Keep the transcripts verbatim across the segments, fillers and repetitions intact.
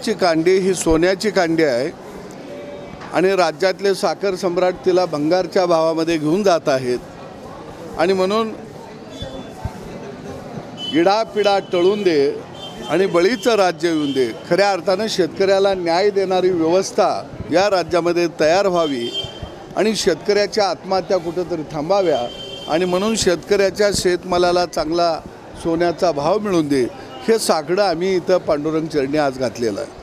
कांद्याची कांडी ही सोन्याची कांडी आहे आणि राज्यातले साखर सम्राट तिला भंगारच्या भावामध्ये घेऊन जात आहेत आणि म्हणून इडापिडा टळून दे आणि बळीचं राज्य येऊन दे। खऱ्या अर्थानं शेतकऱ्याला न्याय देणारी व्यवस्था या राज्यामध्ये तयार व्हावी आणि शेतकऱ्याच्या आत्महत्या कुठेतरी थांबाव्या आणि म्हणून शेतकऱ्याच्या शेतमालाला चांगला सोन्याचा भाव मिळून दे, हे साकडं आम्ही इथं पांडुरंग चरणी आज घातलेलं आहे।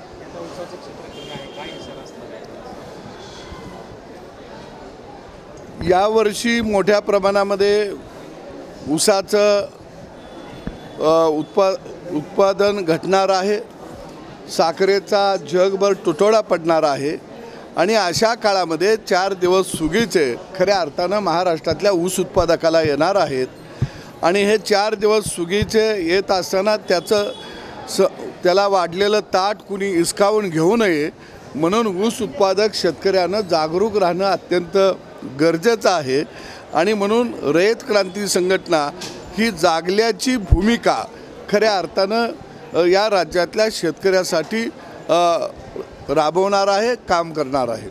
यावर्षी मोठ्या प्रमाणामध्ये ऊसाचं उत्पा उत्पादन घटणार आहे, साखरेचा जगभर तुटवडा पडणार आहे आणि अशा काळामध्ये चार दिवस सुगीचे खऱ्या अर्थानं महाराष्ट्रातल्या ऊस उत्पादकाला येणार आहेत आणि हे चार दिवस सुगीचे येत असताना त्याचं स त्याला वाढलेलं ताट कुणी हिसकावून घेऊ नये म्हणून ऊस उत्पादक शेतकऱ्यानं जागरूक राहणं अत्यंत गरजेचं आहे आणि म्हणून रयत क्रांती संघटना ही जागल्याची भूमिका खऱ्या अर्थानं या राज्यातल्या शेतकऱ्यासाठी राबवणार आहे, काम करणार आहे।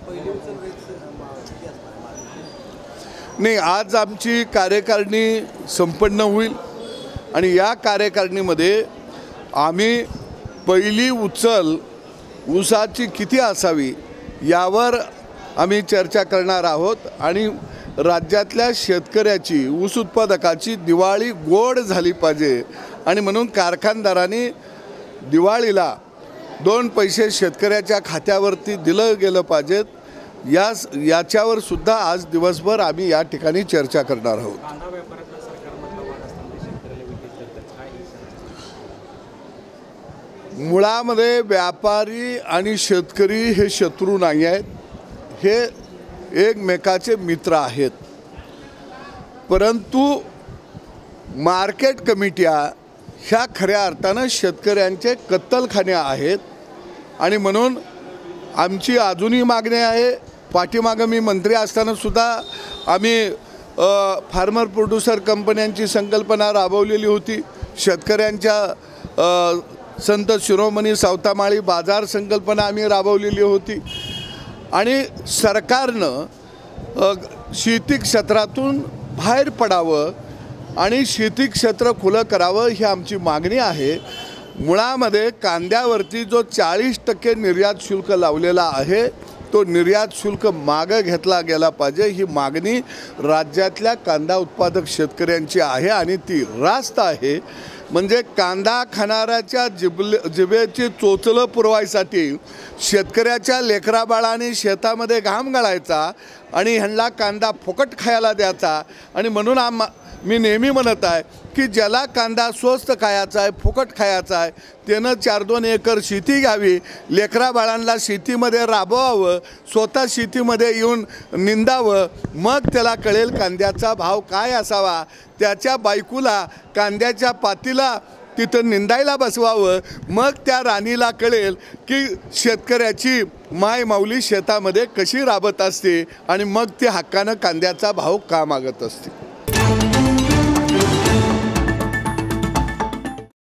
नाही, आज आमची कार्यकारिणी संपन्न होईल आणि या कार्यकारिणीमध्ये आम्ही पहिली उचल ऊसाची किती असावी यावर आम्ही चर्चा करणार आहोत आणि राज्यातल्या शेतकऱ्याची ऊस उत्पादकाची दिवाळी गोड झाली पाहिजे आणि म्हणून कारखानदारांनी दिवाळीला दोन पैसे शेतकऱ्याच्या खात्यावरती दिलं गेलं पाहिजेत, या याच्यावर सुद्धा आज दिवसभर आम्ही या ठिकाणी चर्चा करणार आहोत। मुळामध्ये व्यापारी आणि शेतकरी हे शत्रू नाही आहेत, हे एकमेकाचे मित्र आहेत, परंतु मार्केट कमिट्या ह्या खऱ्या अर्थानं शेतकऱ्यांचे कत्तलखाने आहेत आणि म्हणून आमची अजूनही मागणी आहे। पाठीमागं मी मंत्री असतानासुद्धा आम्ही फार्मर प्रोड्युसर कंपन्यांची संकल्पना राबवलेली होती, शेतकऱ्यांच्या संत शिरोमणी सावतामाळी बाजार संकल्पना आम्ही राबवलेली होती आणि सरकारनं शेती क्षेत्रातून बाहेर पडावं आणि शेती क्षेत्र खुलं करावं ही आमची मागणी आहे। मुळामध्ये कांद्यावरती जो चाळीस टक्के निर्यात शुल्क लावलेला आहे तो निर्यात शुल्क मागं घेतला गेला पाहिजे, ही मागणी राज्यातल्या कांदा उत्पादक शेतकऱ्यांची आहे आणि ती रास्त आहे। म्हणजे कांदा खाणाऱ्याच्या जिबले जिभेची चोचलं पुरवायसाठी शेतकऱ्याच्या लेकराबाळाने शेतामध्ये घाम गाळायचा आणि ह्यांना कांदा फुकट खायला द्यायचा आणि म्हणून आम मी नेहमी म्हणत आहे की ज्याला कांदा स्वस्त खायचा आहे, फुकट खायचा आहे, त्यानं चार दोन एकर शेती घ्यावी, लेकरा बाळांना शेतीमध्ये राबवावं, स्वतः शेतीमध्ये येऊन निंदावं, मग त्याला कळेल कांद्याचा भाव काय असावा। त्याच्या बायकोला कांद्याच्या पातीला तिथं निंदायला बसवावं, मग त्या राणीला कळेल की शेतकऱ्याची माय माऊली शेतामध्ये कशी राबत असते आणि मग ती हक्कानं कांद्याचा भाव का मागत असते।